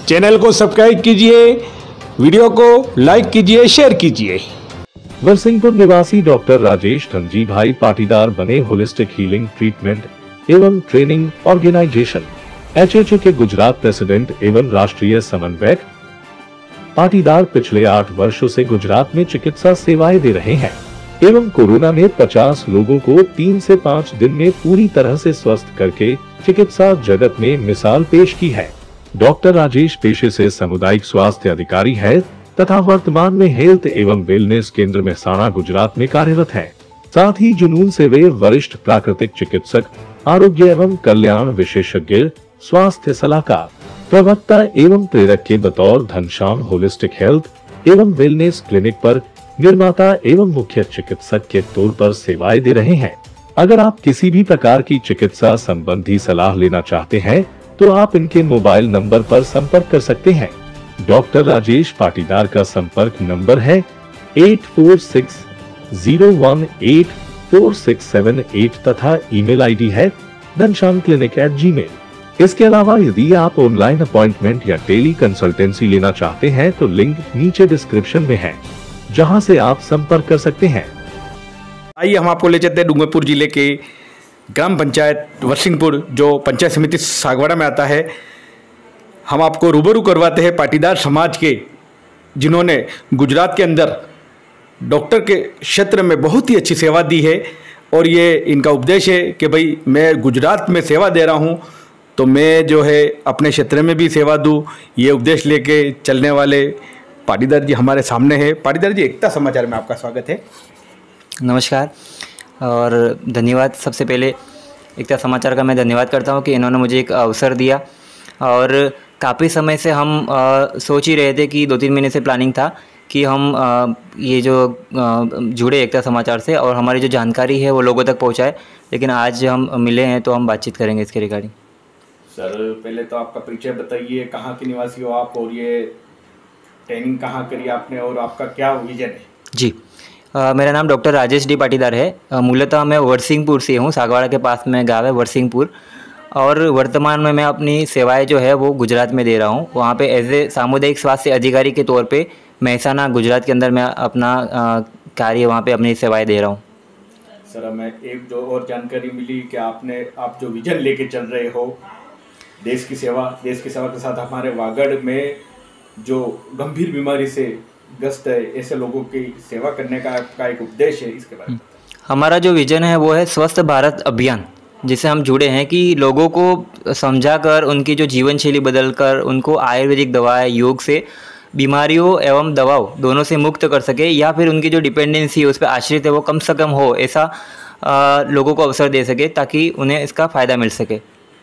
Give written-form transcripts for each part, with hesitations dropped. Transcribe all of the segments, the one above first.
Channel को subscribe कीजिए, video को लाइक कीजिए, शेयर कीजिए। वरसिंहपुर निवासी डॉक्टर राजेश धनजी भाई पाटीदार बने होलिस्टिक हीलिंग ट्रीटमेंट एवं ट्रेनिंग ऑर्गेनाइजेशन HHO के गुजरात प्रेसिडेंट एवं राष्ट्रीय समन्वयक। पाटीदार पिछले 8 वर्षों से गुजरात में चिकित्सा सेवाएं दे रहे हैं एवं कोरोना में 50 लोगों को 3 से 5 दिन में पूरी तरह से स्वस्थ करके चिकित्सा जगत में मिसाल पेश की है। डॉक्टर राजेश पेशे से सामुदायिक स्वास्थ्य अधिकारी है तथा वर्तमान में हेल्थ एवं वेलनेस केंद्र मेहसाणा गुजरात में कार्यरत है। साथ ही जुनून से वे वरिष्ठ प्राकृतिक चिकित्सक, आरोग्य एवं कल्याण विशेषज्ञ, स्वास्थ्य सलाहकार, प्रवक्ता एवं प्रेरक के बतौर धनश्याम होलिस्टिक हेल्थ एवं वेलनेस क्लिनिक पर निर्माता एवं मुख्य चिकित्सक के तौर पर सेवाएं दे रहे हैं। अगर आप किसी भी प्रकार की चिकित्सा संबंधी सलाह लेना चाहते हैं तो आप इनके मोबाइल नंबर पर संपर्क कर सकते हैं। डॉक्टर राजेश पाटीदार का संपर्क नंबर है 8460184678 तथा ईमेल आईडी है dhanshamclinic@gmail। इसके अलावा यदि आप ऑनलाइन अपॉइंटमेंट या टेली कंसल्टेंसी लेना चाहते हैं तो लिंक नीचे डिस्क्रिप्शन में है, जहां से आप संपर्क कर सकते हैं। आइए हम आपको ले चलते हैं डूंगरपुर जिले के ग्राम पंचायत वरसिंहपुर, जो पंचायत समिति सागवाड़ा में आता है। हम आपको रूबरू करवाते हैं पाटीदार समाज के, जिन्होंने गुजरात के अंदर डॉक्टर के क्षेत्र में बहुत ही अच्छी सेवा दी है। और ये इनका उपदेश है कि भाई मैं गुजरात में सेवा दे रहा हूँ तो मैं जो है अपने क्षेत्र में भी सेवा दूँ। ये उपदेश लेके चलने वाले पाटीदार जी हमारे सामने है। पाटीदार जी, एकता समाचार में आपका स्वागत है। नमस्कार और धन्यवाद। सबसे पहले एकता समाचार का मैं धन्यवाद करता हूँ कि इन्होंने मुझे एक अवसर दिया। और काफ़ी समय से हम सोच ही रहे थे कि 2-3 महीने से प्लानिंग था कि हम ये जो जुड़े एकता समाचार से और हमारी जो जानकारी है वो लोगों तक पहुंचाए। लेकिन आज हम मिले हैं तो हम बातचीत करेंगे इसके रिगार्डिंग। सर, पहले तो आपका परिचय बताइए, कहाँ के निवासी हो आप और ये ट्रेनिंग कहाँ करी आपने और आपका क्या विजन है? जी, मेरा नाम डॉक्टर राजेश डी पाटीदार है। मूलतः मैं वरसिंहपुर से हूँ, सागवाड़ा के पास में गाँव है वरसिंहपुर। और वर्तमान में मैं अपनी सेवाएं जो है वो गुजरात में दे रहा हूँ। वहाँ पे एज ए सामुदायिक स्वास्थ्य अधिकारी के तौर पे मेहसाणा गुजरात के अंदर मैं अपना कार्य वहाँ पे अपनी सेवाएं दे रहा हूँ। सर, हमें एक जो और जानकारी मिली कि आप जो विजन लेके चल रहे हो देश की सेवा के साथ हमारे वागड़ में जो गंभीर बीमारी से ग्रस्त है ऐसे लोगों की सेवा करने का आपका एक उद्देश्य है, इसके बारे में। हमारा जो विजन है वो है स्वस्थ भारत अभियान, जिससे हम जुड़े हैं कि लोगों को समझाकर उनकी जो जीवन शैली बदलकर उनको आयुर्वेदिक दवाएं, योग से बीमारियों एवं दवाओं दोनों से मुक्त कर सके, या फिर उनकी जो डिपेंडेंसी है उस पर आश्रित है वो कम से कम हो, ऐसा लोगों को अवसर दे सके ताकि उन्हें इसका फ़ायदा मिल सके।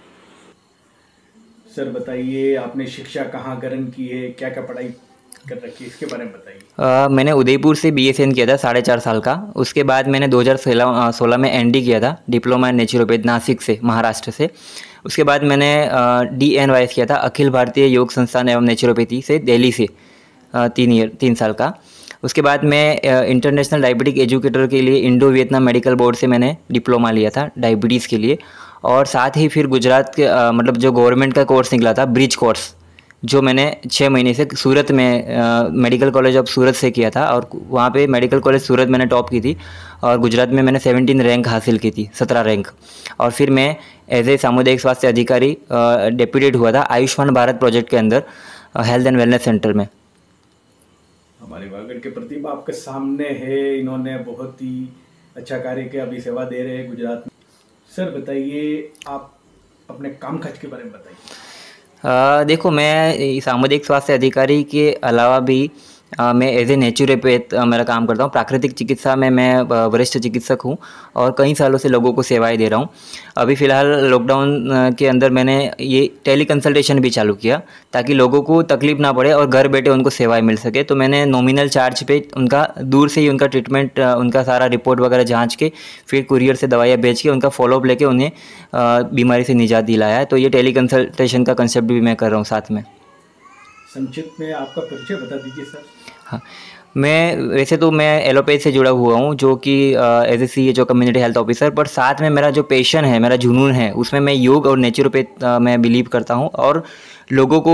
सर बताइए, आपने शिक्षा कहाँ ग्रहण की है, क्या क्या पढ़ाई कर रखी है, इसके बारे में बताइए। मैंने उदयपुर से BSN किया था 4.5 साल का। उसके बाद मैंने 2016 में ND किया था, डिप्लोमा इन नेचुरोपैथ, नासिक से, महाराष्ट्र से। उसके बाद मैंने DNYS किया था, अखिल भारतीय योग संस्थान एवं नेचुरोपैथी से, दिल्ली से, 3 साल का। उसके बाद मैं इंटरनेशनल डायबिटिक एजुकेटर के लिए इंडो वियतनाम मेडिकल बोर्ड से मैंने डिप्लोमा लिया था डायबिटीज़ के लिए। और साथ ही फिर गुजरात के मतलब जो गवर्नमेंट का कोर्स निकला था, ब्रिज कोर्स, जो मैंने 6 महीने से सूरत में मेडिकल कॉलेज ऑफ सूरत से किया था। और वहाँ पे मेडिकल कॉलेज सूरत मैंने टॉप की थी और गुजरात में मैंने 17 रैंक हासिल की थी, 17 रैंक। और फिर मैं एज ए सामुदायिक स्वास्थ्य अधिकारी डेप्यूटेड हुआ था आयुष्मान भारत प्रोजेक्ट के अंदर हेल्थ एंड वेलनेस सेंटर में। हमारे वागड़ के प्रतिभा आपके सामने है, इन्होंने बहुत ही अच्छा कार्य किया, अभी सेवा दे रहे हैं गुजरात में। सर बताइए, आप अपने काम काज के बारे में बताइए। देखो, मैं सामुदायिक स्वास्थ्य अधिकारी के अलावा भी मैं एज ए नेचुरोपैथ मेरा काम करता हूँ। प्राकृतिक चिकित्सा में मैं वरिष्ठ चिकित्सक हूँ और कई सालों से लोगों को सेवाएं दे रहा हूँ। अभी फ़िलहाल लॉकडाउन के अंदर मैंने ये टेली कंसल्टेशन भी चालू किया ताकि लोगों को तकलीफ ना पड़े और घर बैठे उनको सेवाएं मिल सके। तो मैंने नॉमिनल चार्ज पे उनका दूर से ही उनका ट्रीटमेंट, उनका सारा रिपोर्ट वगैरह जाँच के फिर कुरियर से दवाइयाँ भेज के उनका फॉलोअप लेके उन्हें बीमारी से निजात दिलाया है। तो ये टेली कंसल्टेशन का कंसेप्ट भी मैं कर रहा हूँ साथ में। संक्षिप्त में आपका परिचय बता दीजिए सर। हाँ, वैसे तो मैं एलोपैथ से जुड़ा हुआ हूँ, जो कि as a CHO community health officer, पर साथ में मेरा जो पैशन है, मेरा जुनून है, उसमें मैं योग और नेचुरोपैथ मैं बिलीव करता हूँ और लोगों को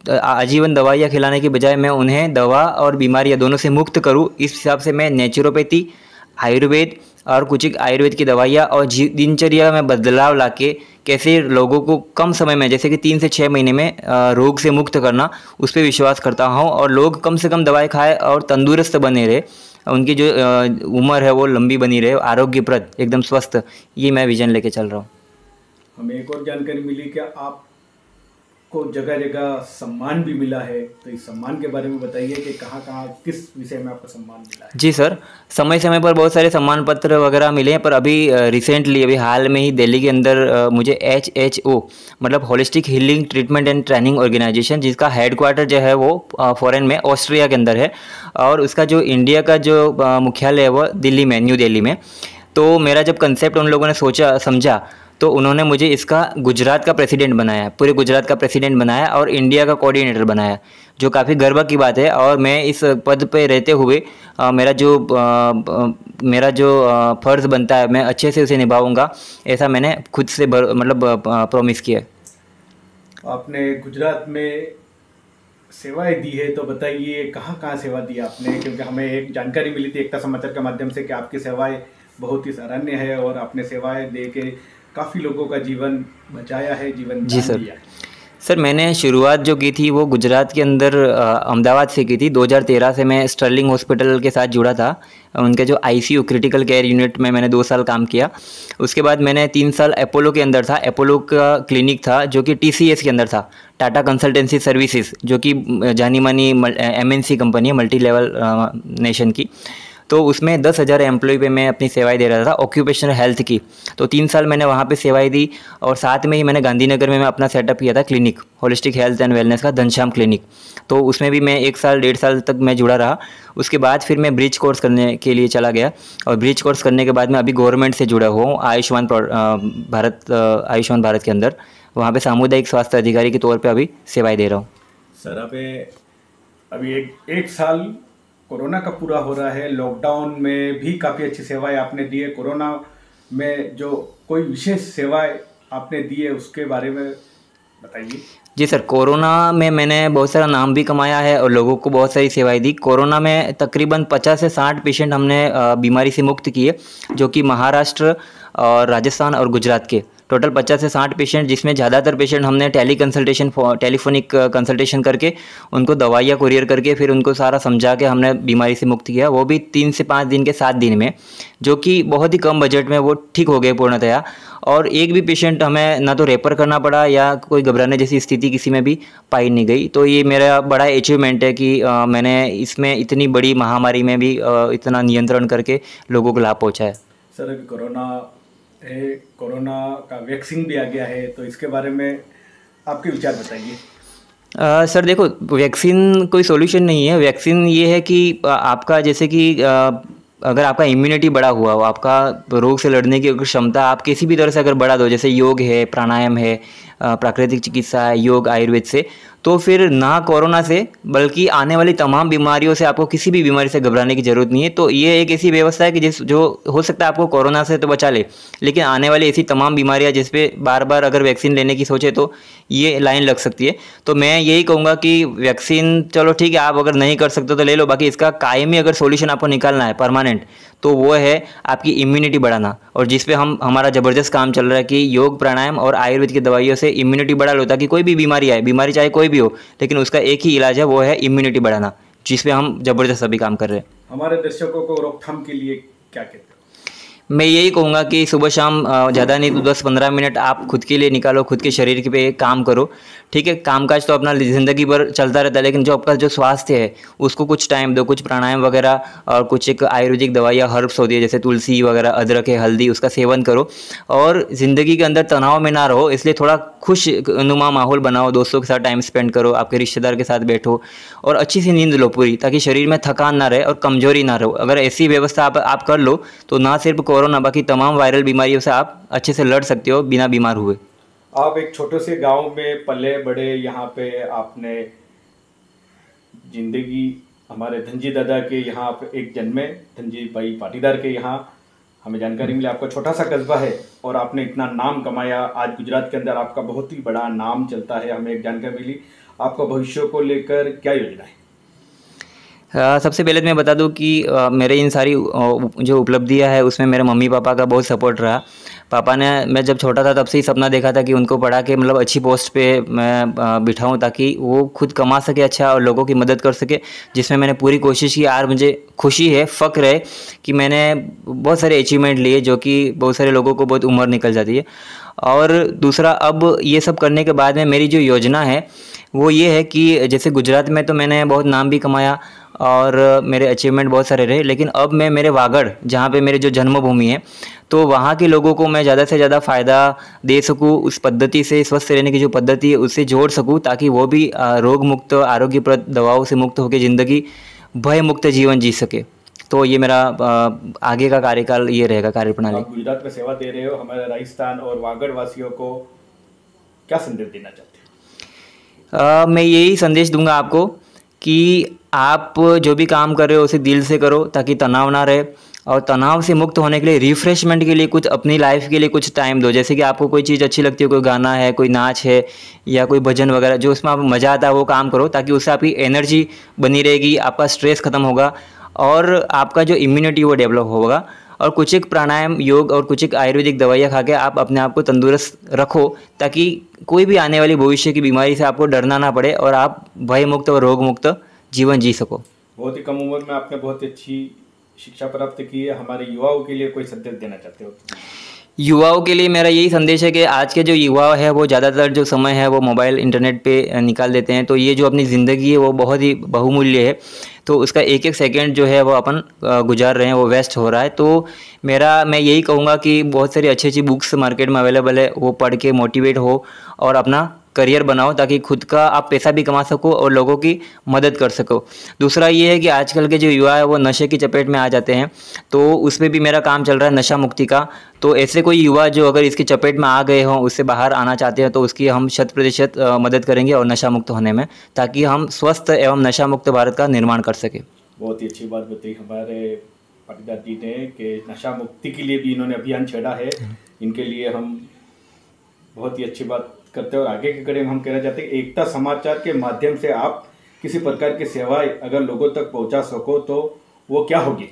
आजीवन दवाइयाँ खिलाने की बजाय मैं उन्हें दवा और बीमारियाँ दोनों से मुक्त करूँ, इस हिसाब से मैं नेचुरोपैथी, आयुर्वेद और कुछ एक आयुर्वेद की दवाइयाँ और दिनचर्या में बदलाव लाके कैसे लोगों को कम समय में, जैसे कि 3 से 6 महीने में रोग से मुक्त करना, उस पर विश्वास करता हूँ। और लोग कम से कम दवाई खाए और तंदुरुस्त बने रहे, उनकी जो उम्र है वो लंबी बनी रहे, आरोग्यप्रद एकदम स्वस्थ, ये मैं विजन लेके चल रहा हूँ। हमें एक और जानकारी मिली कि आपको जगह जगह सम्मान भी मिला है, तो इस सम्मान के बारे में बताइए कि कहाँ कहाँ किस विषय में आपको सम्मान मिला है। जी सर, समय समय पर बहुत सारे सम्मान पत्र वगैरह मिले हैं, पर अभी रिसेंटली अभी हाल में ही दिल्ली के अंदर मुझे HHO मतलब holistic healing treatment and training organisation, जिसका हेडक्वार्टर जो है वो फॉरेन में ऑस्ट्रिया के अंदर है, और उसका जो इंडिया का जो मुख्यालय है वो दिल्ली में, न्यू दिल्ली में। तो मेरा जब कंसेप्ट उन लोगों ने सोचा समझा, तो उन्होंने मुझे इसका गुजरात का प्रेसिडेंट बनाया, पूरे गुजरात का प्रेसिडेंट बनाया और इंडिया का कोऑर्डिनेटर बनाया, जो काफ़ी गर्व की बात है। और मैं इस पद पे रहते हुए मेरा जो फ़र्ज़ बनता है मैं अच्छे से उसे निभाऊंगा, ऐसा मैंने खुद से मतलब प्रॉमिस किया है। आपने गुजरात में सेवाएं दी है, तो बताइए कहाँ कहाँ सेवा दी आपने, क्योंकि हमें एक जानकारी मिली थी एकता समाचार के माध्यम से कि आपकी सेवाएं बहुत ही सराहनीय है और आपने सेवाएं दे के काफ़ी लोगों का जीवन बचाया है, जीवन जी दान दिया है। सर, मैंने शुरुआत जो की थी वो गुजरात के अंदर अहमदाबाद से की थी। 2013 से मैं स्टर्लिंग हॉस्पिटल के साथ जुड़ा था, उनके जो ICU क्रिटिकल केयर यूनिट में मैंने 2 साल काम किया। उसके बाद मैंने 3 साल अपोलो के अंदर था, अपोलो का क्लिनिक था जो कि TCS के अंदर था, टाटा कंसल्टेंसी सर्विसेज, जो कि जानी मानी MNC कंपनी है, मल्टी लेवल नेशन की। तो उसमें 10,000 एम्प्लॉय पे मैं अपनी सेवाएं दे रहा था ऑक्यूपेशनल हेल्थ की। तो 3 साल मैंने वहाँ पे सेवाएं दी, और साथ में ही मैंने गांधीनगर में मैं अपना सेटअप किया था clinic, holistic health and wellness का, घनश्याम क्लिनिक। तो उसमें भी मैं 1 साल 1.5 साल तक मैं जुड़ा रहा। उसके बाद फिर मैं ब्रिज कोर्स करने के लिए चला गया, और ब्रिज कोर्स करने के बाद मैं अभी गवर्नमेंट से जुड़ा हुआ हूँ, आयुष्मान भारत के अंदर, वहाँ पर सामुदायिक स्वास्थ्य अधिकारी के तौर पर अभी सेवाएँ दे रहा हूँ। सर, अभी एक साल कोरोना का पूरा हो रहा है, लॉकडाउन में भी काफ़ी अच्छी सेवाएं आपने दी है। कोरोना में जो कोई विशेष सेवाएं आपने दी है उसके बारे में बताइए। जी सर, कोरोना में मैंने बहुत सारा नाम भी कमाया है और लोगों को बहुत सारी सेवाएं दी। कोरोना में तकरीबन 50 से 60 पेशेंट हमने बीमारी से मुक्त किए, जो कि महाराष्ट्र और राजस्थान और गुजरात के टोटल 50 से 60 पेशेंट, जिसमें ज़्यादातर पेशेंट हमने टेलीफोनिक कंसल्टेशन करके उनको दवाइयाँ कुरियर करके फिर उनको सारा समझा के हमने बीमारी से मुक्त किया, वो भी 3 से 5 दिन के 7 दिन में, जो कि बहुत ही कम बजट में वो ठीक हो गए पूर्णतया। और एक भी पेशेंट हमें ना तो रेफर करना पड़ा या कोई घबराने जैसी स्थिति किसी में भी पाई नहीं गई। तो ये मेरा बड़ा अचीवमेंट है कि मैंने इसमें इतनी बड़ी महामारी में भी इतना नियंत्रण करके लोगों को लाभ पहुँचाया। सर, अभी कोरोना का वैक्सीन भी आ गया है, तो इसके बारे में आपके विचार बताइए। सर देखो, वैक्सीन कोई सॉल्यूशन नहीं है। वैक्सीन ये है कि आपका जैसे कि अगर आपका इम्यूनिटी बढ़ा हुआ हो, आपका रोग से लड़ने की क्षमता आप किसी भी तरह से अगर बढ़ा दो, जैसे योग है, प्राणायाम है, प्राकृतिक चिकित्सा है, योग, आयुर्वेद से, तो फिर ना कोरोना से बल्कि आने वाली तमाम बीमारियों से आपको किसी भी बीमारी से घबराने की ज़रूरत नहीं है। तो ये एक ऐसी व्यवस्था है कि जो हो सकता है आपको कोरोना से तो बचा ले, लेकिन आने वाली ऐसी तमाम बीमारियां जिस पे बार बार अगर वैक्सीन लेने की सोचे तो ये लाइन लग सकती है। तो मैं यही कहूँगा कि वैक्सीन चलो ठीक है, आप अगर नहीं कर सकते तो ले लो, बाकी इसका कायमी अगर सोल्यूशन आपको निकालना है परमानेंट, तो वो है आपकी इम्यूनिटी बढ़ाना, और जिस पे हमारा ज़बरदस्त काम चल रहा है कि योग, प्राणायाम और आयुर्वेद की दवाइयों से इम्यूनिटी बढ़ा लो, ताकि कोई भी बीमारी आए, बीमारी चाहे कोई भी हो, लेकिन उसका एक ही इलाज है, वो है इम्यूनिटी बढ़ाना, जिस पे हम ज़बरदस्त अभी काम कर रहे हैं। हमारे दर्शकों को रोकथाम के लिए क्या कहते हैं? मैं यही कहूँगा कि सुबह शाम ज़्यादा नहीं तो 10-15 मिनट आप खुद के लिए निकालो, खुद के शरीर के पे काम करो। ठीक है, कामकाज तो अपना ज़िंदगी भर चलता रहता है, लेकिन जो आपका जो स्वास्थ्य है उसको कुछ टाइम दो, कुछ प्राणायाम वगैरह और कुछ एक आयुर्वेदिक दवाइयाँ, हर्ब्स होती है जैसे तुलसी वगैरह, अदरक है, हल्दी, उसका सेवन करो। और ज़िंदगी के अंदर तनाव में ना रहो, इसलिए थोड़ा खुश नुमा माहौल बनाओ, दोस्तों के साथ टाइम स्पेंड करो, आपके रिश्तेदार के साथ बैठो और अच्छी सी नींद लो पूरी, ताकि शरीर में थकान ना रहे और कमजोरी ना रहो। अगर ऐसी व्यवस्था आप कर लो तो ना सिर्फ कोरोना बाकी तमाम वायरल बीमारियों से आप अच्छे से लड़ सकते हो बिना बीमार हुए। आप एक छोटे से गांव में पले बड़े, यहाँ पे आपने जिंदगी हमारे धनजी दादा के यहाँ पे एक जन्मे, धनजी भाई पाटीदार के यहाँ हमें जानकारी मिली आपका छोटा सा कस्बा है और आपने इतना नाम कमाया। आज गुजरात के अंदर आपका बहुत ही बड़ा नाम चलता है, हमें एक जानकारी मिली। आपका भविष्य को लेकर क्या योजना है? सबसे पहले तो मैं बता दूं कि मेरे इन सारी जो उपलब्धियां है उसमें मेरे मम्मी पापा का बहुत सपोर्ट रहा। पापा ने, मैं जब छोटा था तब से ही सपना देखा था कि उनको पढ़ा के मतलब अच्छी पोस्ट पे मैं बिठाऊं ताकि वो खुद कमा सके अच्छा और लोगों की मदद कर सके, जिसमें मैंने पूरी कोशिश की। और मुझे खुशी है, फ़ख्र है कि मैंने बहुत सारे अचीवमेंट लिए जो कि बहुत सारे लोगों को बहुत उम्र निकल जाती है। और दूसरा, अब ये सब करने के बाद में मेरी जो योजना है वो ये है कि जैसे गुजरात में तो मैंने बहुत नाम भी कमाया और मेरे अचीवमेंट बहुत सारे रहे, लेकिन अब मैं मेरे वागड़, जहाँ पे मेरे जो जन्मभूमि है, तो वहाँ के लोगों को मैं ज़्यादा से ज़्यादा फ़ायदा दे सकूँ, उस पद्धति से स्वस्थ रहने की जो पद्धति है उससे जोड़ सकूँ ताकि वो भी रोग मुक्त, आरोग्यप्रद दवाओं से मुक्त होकर ज़िंदगी भय मुक्त जीवन जी सके। तो ये मेरा आगे का कार्यकाल ये रहेगा, कार्यप्रणाली। आप गुजरात में सेवा दे रहे हो, हमारे राजस्थान और वागड़ वासियों को क्या संदेश देना चाहते हो? मैं यही संदेश दूंगा आपको कि आप जो भी काम कर रहे हो उसे दिल से करो ताकि तनाव ना रहे, और तनाव से मुक्त होने के लिए, रिफ्रेशमेंट के लिए कुछ अपनी लाइफ के लिए कुछ टाइम दो। जैसे कि आपको कोई चीज़ अच्छी लगती है, कोई गाना है, कोई नाच है या कोई भजन वगैरह, जो उसमें आपको मज़ा आता है वो काम करो ताकि उससे आपकी एनर्जी बनी रहेगी, आपका स्ट्रेस ख़त्म होगा और आपका जो इम्यूनिटी वो डेवलप होगा। और कुछ एक प्राणायाम, योग और कुछ एक आयुर्वेदिक दवाइयाँ खा के आप अपने आप को तंदुरुस्त रखो ताकि कोई भी आने वाली भविष्य की बीमारी से आपको डरना ना पड़े और आप भय मुक्त और रोग मुक्त जीवन जी सको। बहुत ही कम उम्र में आपने बहुत अच्छी शिक्षा प्राप्त की है। हमारे युवाओं के लिए कोई संदेश देना चाहते हो? युवाओं के लिए मेरा यही संदेश है कि आज के जो युवा है वो ज़्यादातर जो समय है वो मोबाइल इंटरनेट पे निकाल देते हैं। तो ये जो अपनी ज़िंदगी है वो बहुत ही बहुमूल्य है, तो उसका एक एक सेकंड जो है वो अपन गुजार रहे हैं, वो वेस्ट हो रहा है। तो मैं यही कहूँगा कि बहुत सारी अच्छी अच्छी बुक्स मार्केट में अवेलेबल है, वो पढ़ के मोटिवेट हो और अपना करियर बनाओ ताकि खुद का आप पैसा भी कमा सको और लोगों की मदद कर सको। दूसरा ये है कि आजकल के जो युवा है वो नशे की चपेट में आ जाते हैं, तो उस पर भी मेरा काम चल रहा है, नशा मुक्ति का। तो ऐसे कोई युवा जो अगर इसकी चपेट में आ गए हों, उससे बाहर आना चाहते हैं, तो उसकी हम 100% मदद करेंगे और नशा मुक्त होने में, ताकि हम स्वस्थ एवं नशा मुक्त भारत का निर्माण कर सकें। बहुत ही अच्छी बात बताई हमारे पाटीदार जी ने कि नशा मुक्ति के लिए भी इन्होंने अभियान छेड़ा है। इनके लिए हम बहुत ही अच्छी बात करते हैं और आगे के कड़े में हम कहना चाहते हैं एकता समाचार के माध्यम से आप किसी प्रकार की सेवाएं अगर लोगों तक पहुंचा सको तो वो क्या होगी?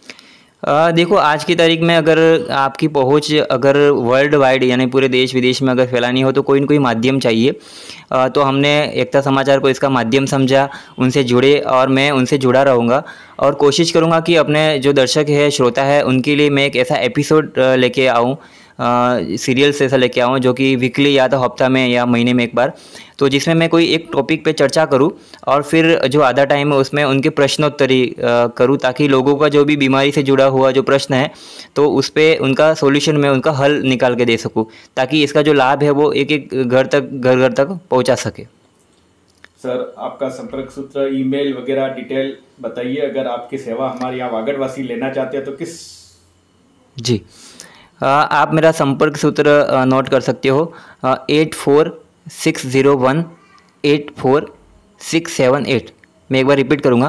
देखो, आज की तारीख में अगर आपकी पहुंच अगर वर्ल्ड वाइड यानी पूरे देश विदेश में अगर फैलानी हो तो कोई न कोई माध्यम चाहिए। तो हमने एकता समाचार को इसका माध्यम समझा, उनसे जुड़े और मैं उनसे जुड़ा रहूँगा और कोशिश करूँगा कि अपने जो दर्शक है, श्रोता है, उनके लिए मैं एक ऐसा एपिसोड लेके आऊँ, सीरियल्स ऐसा लेके आऊँ जो कि वीकली या तो हफ्ता में या महीने में एक बार, तो जिसमें मैं कोई एक टॉपिक पे चर्चा करूँ और फिर जो आधा टाइम है उसमें उनके प्रश्नोत्तरी करूँ ताकि लोगों का जो भी बीमारी से जुड़ा हुआ जो प्रश्न है तो उस पर उनका सॉल्यूशन मैं उनका हल निकाल के दे सकूँ ताकि इसका जो लाभ है वो एक एक घर तक पहुँचा सके। सर, आपका संपर्क सूत्र, ईमेल वगैरह डिटेल बताइए। अगर आपकी सेवा हमारे यहाँ वागड़वासी लेना चाहते हैं तो किस? जी, आप मेरा संपर्क सूत्र नोट कर सकते हो, 8460184678। मैं एक बार रिपीट करूँगा,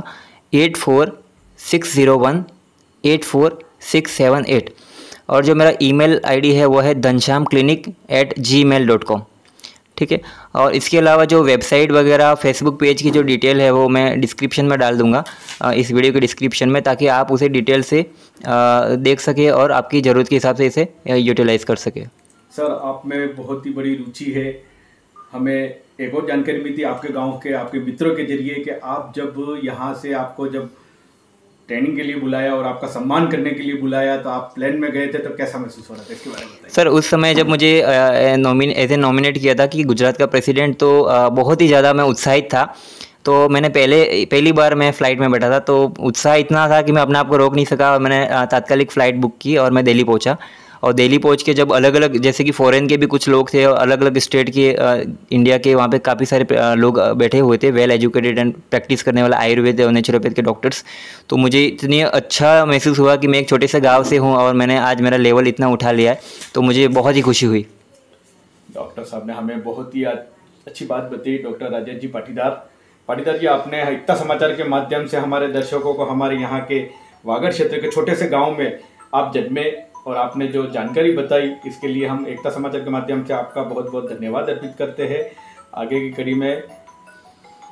8460184678। और जो मेरा ईमेल आईडी है वो है dhansham.clinic@gmail.com। ठीक है, और इसके अलावा जो वेबसाइट वगैरह, फेसबुक पेज की जो डिटेल है वो मैं डिस्क्रिप्शन में डाल दूंगा, इस वीडियो के डिस्क्रिप्शन में, ताकि आप उसे डिटेल से देख सके और आपकी ज़रूरत के हिसाब से इसे यूटिलाइज कर सके। सर, आप में बहुत ही बड़ी रुचि है। हमें एक और जानकारी मिली थी आपके गांव के, आपके मित्रों के जरिए, कि आप जब यहाँ से आपको जब ट्रेनिंग के लिए बुलाया और आपका सम्मान करने के लिए बुलाया तो आप प्लेन में गए थे, तो कैसा महसूस हो रहा था? इसके बारे में बताइए। सर, उस समय जब मुझे ऐसे नॉमिनेट किया था कि गुजरात का प्रेसिडेंट, तो बहुत ही ज़्यादा मैं उत्साहित था। तो मैंने पहली बार मैं फ़्लाइट में बैठा था, तो उत्साह इतना था कि मैं अपने आप को रोक नहीं सका और मैंने तात्कालिक फ़्लाइट बुक की और मैं दिल्ली पहुंचा। और दिल्ली पहुंच के जब अलग अलग, जैसे कि फ़ॉरेन के भी कुछ लोग थे और अलग अलग स्टेट के, इंडिया के, वहाँ पे काफ़ी सारे लोग बैठे हुए थे, वेल एजुकेटेड एंड प्रैक्टिस करने वाला आयुर्वेद और नेचुरोपैथ के डॉक्टर्स। तो मुझे इतनी अच्छा महसूस हुआ कि मैं एक छोटे से गाँव से हूँ और मैंने आज मेरा लेवल इतना उठा लिया है, तो मुझे बहुत ही खुशी हुई। डॉक्टर साहब ने हमें बहुत ही अच्छी बात बताई। डॉक्टर राजेश जी पाटीदार जी, आपने एकता समाचार के माध्यम से हमारे दर्शकों को हमारे यहाँ के वागड़ क्षेत्र के छोटे से गांव में आप जन्मे और आपने जो जानकारी बताई, इसके लिए हम एकता समाचार के माध्यम से आपका बहुत बहुत धन्यवाद अर्पित करते हैं। आगे की कड़ी में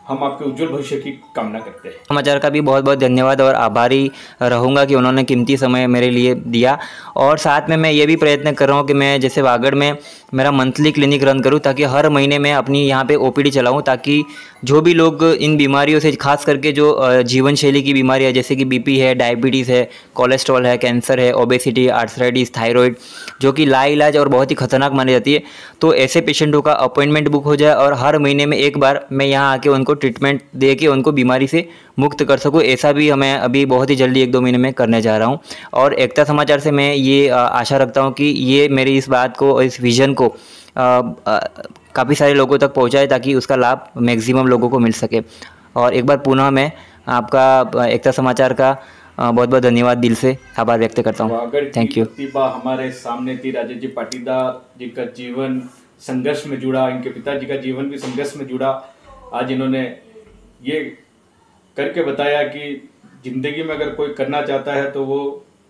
हम आपके उज्जवल भविष्य की कामना करते हैं। समाचार का भी बहुत बहुत धन्यवाद और आभारी रहूँगा कि उन्होंने कीमती समय मेरे लिए दिया। और साथ में मैं ये भी प्रयत्न कर रहा हूँ कि मैं जैसे वागड़ में मेरा मंथली क्लिनिक रन करूँ, ताकि हर महीने मैं अपनी यहाँ पे ओपीडी चलाऊँ, ताकि जो भी लोग इन बीमारियों से, खास करके जो जीवन शैली की बीमारियाँ जैसे कि बीपी है, डायबिटीज़ है, कोलेस्ट्रॉल है, कैंसर है, ओबेसिटी, आर्थराइटिस, थायराइड, जो कि लाइलाज और बहुत ही खतरनाक मानी जाती है, तो ऐसे पेशेंटों का अपॉइंटमेंट बुक हो जाए और हर महीने में एक बार मैं यहाँ आके उनको ट्रीटमेंट दे के उनको बीमारी से मुक्त कर सकूँ। ऐसा भी हमें अभी बहुत ही जल्दी 1-2 महीने में करने जा रहा हूँ। और एकता समाचार से मैं ये आशा रखता हूँ कि ये मेरी इस बात को, इस विज़न को काफ़ी सारे लोगों तक पहुँचाए, ताकि उसका लाभ मैक्सिमम लोगों को मिल सके। और एक बार पुनः मैं आपका एकता समाचार का बहुत बहुत धन्यवाद, दिल से आभार व्यक्त करता हूँ। Thank you. प्रतिभा हमारे सामने थी, राजेश जी पाटीदार जी का जीवन संघर्ष में जुड़ा, इनके पिताजी का जीवन भी संघर्ष में जुड़ा। आज इन्होंने ये करके बताया कि जिंदगी में अगर कोई करना चाहता है तो वो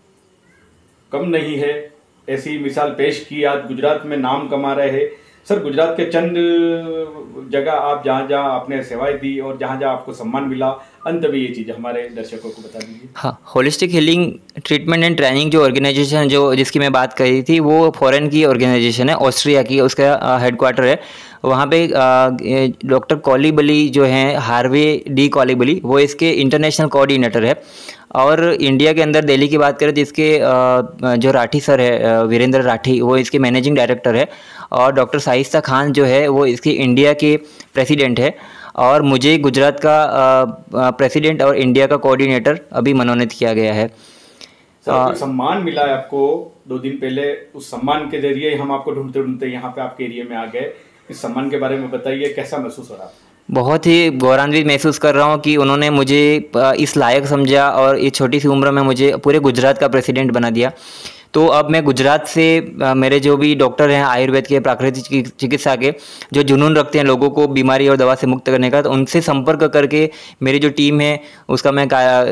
कम नहीं है। ऐसी मिसाल पेश की, आज गुजरात में नाम कमा रहे हैं। सर, गुजरात के चंद जगह आप जहाँ जहाँ आपने सेवाएं दी और जहाँ जहाँ आपको सम्मान मिला, अंत में ये चीज़ हमारे दर्शकों को बता दीजिए। हाँ, holistic healing treatment and training जो ऑर्गेनाइजेशन जिसकी मैं बात कर रही थी, वो फॉरेन की ऑर्गेनाइजेशन है, ऑस्ट्रिया की, उसका हेडक्वार्टर है वहाँ पे। डॉक्टर कॉलीबली जो हैं, हार्वे डी कॉलीबली, वो इसके इंटरनेशनल कोऑर्डिनेटर है। और इंडिया के अंदर दिल्ली की बात करें तो इसके जो राठी सर है, वीरेंद्र राठी, वो इसके मैनेजिंग डायरेक्टर है। और डॉक्टर शाइस्ता खान जो है वो इसके इंडिया के प्रेसिडेंट है। और मुझे गुजरात का प्रेसिडेंट और इंडिया का कोऑर्डिनेटर अभी मनोनीत किया गया है। सर, सम्मान मिला है आपको 2 दिन पहले, उस सम्मान के जरिए हम आपको ढूंढते ढूंढते यहाँ पे आपके एरिया में आ गए। इस सम्मान के बारे में बताइए, कैसा महसूस हो रहा है? बहुत ही गौरवान्वित महसूस कर रहा हूँ कि उन्होंने मुझे इस लायक समझा और इस छोटी सी उम्र में मुझे पूरे गुजरात का प्रेसिडेंट बना दिया। तो अब मैं गुजरात से मेरे जो भी डॉक्टर हैं आयुर्वेद के, प्राकृतिक चिकित्सा के, जो जुनून रखते हैं लोगों को बीमारी और दवा से मुक्त करने का, तो उनसे संपर्क करके मेरी जो टीम है उसका मैं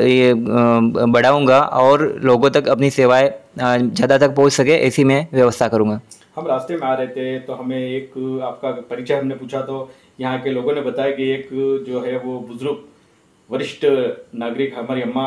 बढ़ाऊँगा और लोगों तक अपनी सेवाएँ ज़्यादा तक पहुँच सके, ऐसी मैं व्यवस्था करूँगा। हम रास्ते में आ रहे थे तो हमें एक आपका परिचय हमने पूछा, तो यहाँ के लोगों ने बताया कि एक जो है वो बुजुर्ग वरिष्ठ नागरिक हमारी अम्मा,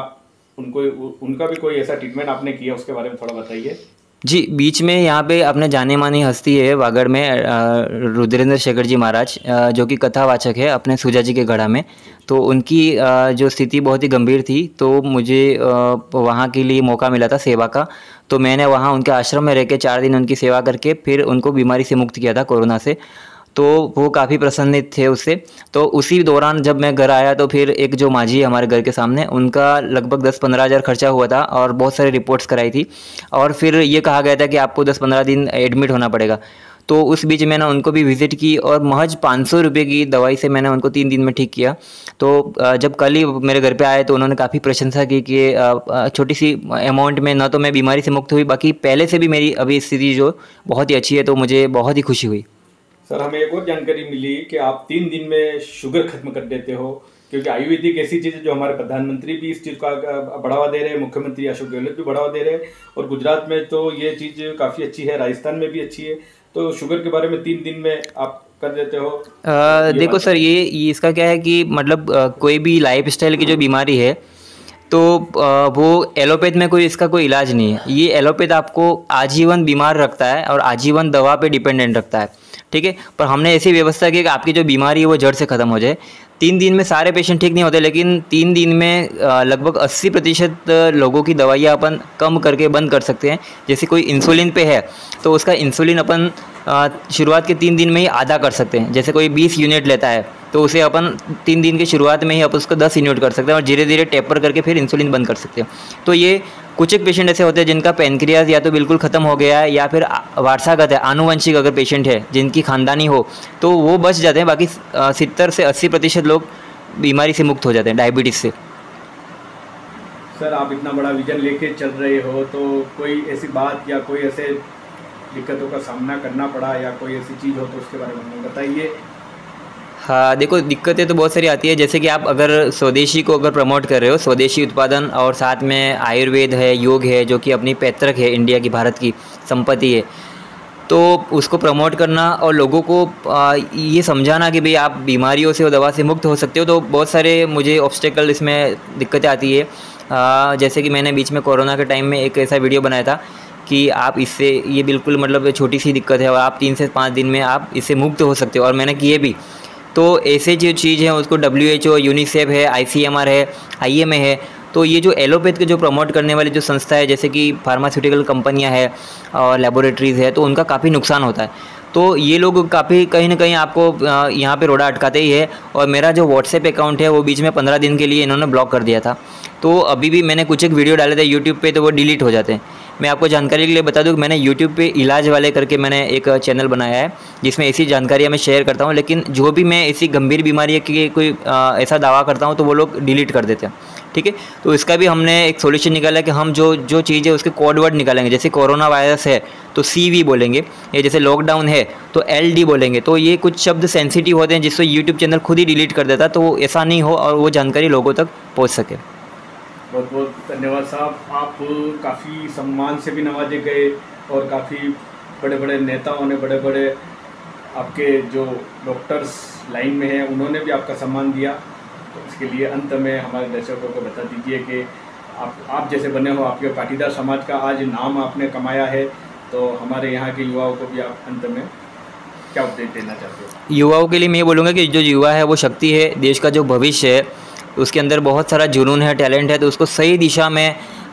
उनका भी कोई ऐसा ट्रीटमेंट आपने किया, उसके बारे में थोड़ा बताइए। जी, बीच में यहाँ पे अपने जाने मानी हस्ती है वागड़ में, रुद्रेंद्र शेखर जी महाराज, जो कि कथावाचक है अपने सूजा जी के गढ़ा में। तो उनकी जो स्थिति बहुत ही गंभीर थी, तो मुझे वहाँ के लिए मौका मिला था सेवा का। तो मैंने वहाँ उनके आश्रम में रह के 4 दिन उनकी सेवा करके फिर उनको बीमारी से मुक्त किया था, कोरोना से। तो वो काफ़ी प्रसन्नित थे उससे। तो उसी दौरान जब मैं घर आया तो फिर एक जो माझी है हमारे घर के सामने, उनका लगभग 10-15 हज़ार खर्चा हुआ था और बहुत सारी रिपोर्ट्स कराई थी। और फिर ये कहा गया था कि आपको 10-15 दिन एडमिट होना पड़ेगा। तो उस बीच मैंने उनको भी विज़िट की और महज 500 रुपये की दवाई से मैंने उनको 3 दिन में ठीक किया। तो जब कल ही मेरे घर पे आए तो उन्होंने काफ़ी प्रशंसा की कि छोटी सी अमाउंट में न तो मैं बीमारी से मुक्त हुई, बाकी पहले से भी मेरी अभी स्थिति जो बहुत ही अच्छी है। तो मुझे बहुत ही खुशी हुई। सर, हमें एक और जानकारी मिली कि आप 3 दिन में शुगर खत्म कर देते हो, क्योंकि आयुर्वेदिक ऐसी चीज़ है जो हमारे प्रधानमंत्री भी इस चीज़ का बढ़ावा दे रहे हैं, मुख्यमंत्री अशोक गहलोत भी बढ़ावा दे रहे हैं, और गुजरात में तो ये चीज़ काफ़ी अच्छी है, राजस्थान में भी अच्छी है। तो शुगर के बारे में 3 दिन में आप कर देते हो। देखो सर, ये इसका क्या है कि मतलब कोई भी लाइफस्टाइल की जो बीमारी है तो वो एलोपैथ में इसका कोई इलाज नहीं है। ये एलोपैथ आपको आजीवन बीमार रखता है और आजीवन दवा पे डिपेंडेंट रखता है, ठीक है। पर हमने ऐसी व्यवस्था की कि आपकी जो बीमारी है वो जड़ से ख़त्म हो जाए। 3 दिन में सारे पेशेंट ठीक नहीं होते, लेकिन 3 दिन में लगभग 80% लोगों की दवाइयाँ अपन कम करके बंद कर सकते हैं। जैसे कोई इंसुलिन पे है तो उसका इंसुलिन अपन शुरुआत के 3 दिन में ही आधा कर सकते हैं। जैसे कोई 20 यूनिट लेता है तो उसे अपन 3 दिन की शुरुआत में ही अपन उसको 10 यूनिट कर सकते हैं और धीरे धीरे टेपर करके फिर इंसुलिन बंद कर सकते हैं। तो ये कुछ एक पेशेंट ऐसे होते हैं जिनका पेनक्रियाज या तो बिल्कुल ख़त्म हो गया है या फिर वारसागत है, आनुवंशिक अगर पेशेंट है जिनकी खानदानी हो तो वो बच जाते हैं। बाकी 70 से 80% लोग बीमारी से मुक्त हो जाते हैं, डायबिटीज़ से। सर, आप इतना बड़ा विजन लेके चल रहे हो, तो कोई ऐसी बात या कोई ऐसे दिक्कतों का सामना करना पड़ा या कोई ऐसी चीज़ हो तो उसके बारे में हमें बताइए। हाँ, देखो दिक्कतें तो बहुत सारी आती है। जैसे कि आप अगर स्वदेशी को अगर प्रमोट कर रहे हो, स्वदेशी उत्पादन, और साथ में आयुर्वेद है, योग है, जो कि अपनी पैतृक है, इंडिया की, भारत की संपत्ति है, तो उसको प्रमोट करना और लोगों को ये समझाना कि भाई आप बीमारियों से और दवा से मुक्त हो सकते हो। तो बहुत सारे मुझे ऑब्स्टेकल इसमें दिक्कतें आती है। जैसे कि मैंने बीच में कोरोना के टाइम में एक ऐसा वीडियो बनाया था कि आप इससे, ये बिल्कुल मतलब छोटी सी दिक्कत है और आप 3 से 5 दिन में आप इससे मुक्त हो सकते हो, और मैंने किए भी। तो ऐसे जो चीज़ है उसको WHO, यूनिसेफ है, ICMR है, IMA है, तो ये जो एलोपैथ के जो प्रमोट करने वाली जो संस्था है, जैसे कि फार्मास्यूटिकल कंपनियां है और लेबोरेटरीज़ है, तो उनका काफ़ी नुकसान होता है। तो ये लोग काफ़ी कहीं ना कहीं आपको यहाँ पे रोड़ा अटकाते ही है। और मेरा जो व्हाट्सएप अकाउंट है वो बीच में 15 दिन के लिए इन्होंने ब्लॉक कर दिया था। तो अभी भी मैंने कुछ एक वीडियो डाले थे यूट्यूब पे, तो वो डिलीट हो जाते हैं। मैं आपको जानकारी के लिए बता दूं कि मैंने यूट्यूब पे इलाज वाले करके मैंने एक चैनल बनाया है जिसमें ऐसी जानकारियाँ मैं शेयर करता हूँ, लेकिन जो भी मैं ऐसी गंभीर बीमारी की कोई ऐसा दावा करता हूँ तो वो लोग डिलीट कर देते हैं। ठीक है, तो इसका भी हमने एक सॉल्यूशन निकाला कि हम जो चीज़ है उसके कोड वर्ड निकालेंगे। जैसे कोरोना वायरस है तो CV बोलेंगे, या जैसे लॉकडाउन है तो LD बोलेंगे। तो ये कुछ शब्द सेंसिटिव होते हैं जिससे यूट्यूब चैनल खुद ही डिलीट कर देता, तो ऐसा नहीं हो और वो जानकारी लोगों तक पहुँच सके। बहुत बहुत धन्यवाद साहब। आप काफ़ी सम्मान से भी नवाजे गए और काफ़ी बड़े बड़े नेताओं ने, बड़े बड़े आपके जो डॉक्टर्स लाइन में हैं उन्होंने भी आपका सम्मान दिया। तो इसके लिए अंत में हमारे दर्शकों को बता दीजिए कि आप जैसे बने हो, आपके पाटीदार समाज का आज नाम आपने कमाया है, तो हमारे यहाँ के युवाओं को भी आप अंत में क्या उपदेश देना चाहते हो? युवाओं के लिए मैं ये बोलूँगा कि जो युवा है वो शक्ति है, देश का जो भविष्य है उसके अंदर बहुत सारा जुनून है, टैलेंट है, तो उसको सही दिशा में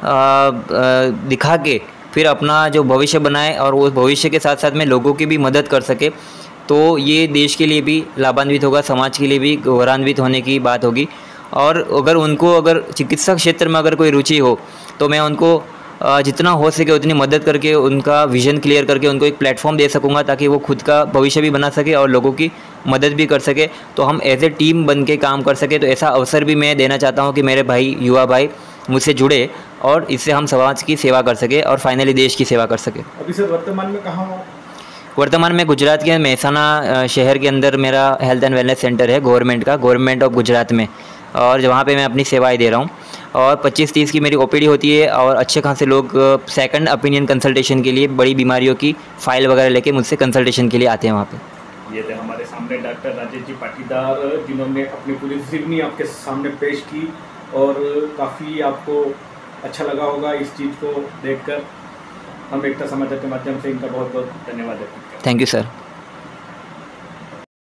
दिखा के फिर अपना जो भविष्य बनाए और वो भविष्य के साथ साथ में लोगों की भी मदद कर सके। तो ये देश के लिए भी लाभान्वित होगा, समाज के लिए भी गौरवान्वित होने की बात होगी। और अगर चिकित्सा क्षेत्र में अगर कोई रुचि हो तो मैं उनको जितना हो सके उतनी मदद करके उनका विज़न क्लियर करके उनको एक प्लेटफॉर्म दे सकूँगा, ताकि वो खुद का भविष्य भी बना सके और लोगों की मदद भी कर सके, तो हम एज ए टीम बन के काम कर सके। तो ऐसा अवसर भी मैं देना चाहता हूँ कि मेरे भाई, युवा भाई मुझसे जुड़े और इससे हम समाज की सेवा कर सके और फाइनली देश की सेवा कर सके। अभी सर वर्तमान में कहाँ हो? वर्तमान में गुजरात के मेहसाना शहर के अंदर मेरा हेल्थ एंड वेलनेस सेंटर है गवर्नमेंट ऑफ गुजरात में, और वहाँ पे मैं अपनी सेवाएं दे रहा हूँ। और 25-30 की मेरी OPD होती है और अच्छे खासे लोग सेकंड ओपिनियन कंसल्टेशन के लिए बड़ी बीमारियों की फाइल वगैरह लेके मुझसे कंसल्टेशन के लिए आते हैं वहाँ पे। ये थे हमारे सामने डॉक्टर राजेश जी पाटीदार, जिन्होंने अपनी पूरी जीवनी आपके सामने पेश की और काफ़ी आपको अच्छा लगा होगा इस चीज़ को देखकर। हम एकता समाचार के माध्यम से इनका बहुत बहुत धन्यवाद देते हैं। Thank you sir.